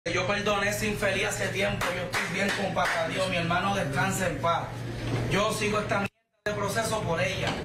Yo perdoné a ese infeliz hace tiempo, yo estoy bien con papá Dios, mi hermano descansa en paz. Yo sigo esta mierda de proceso por ella.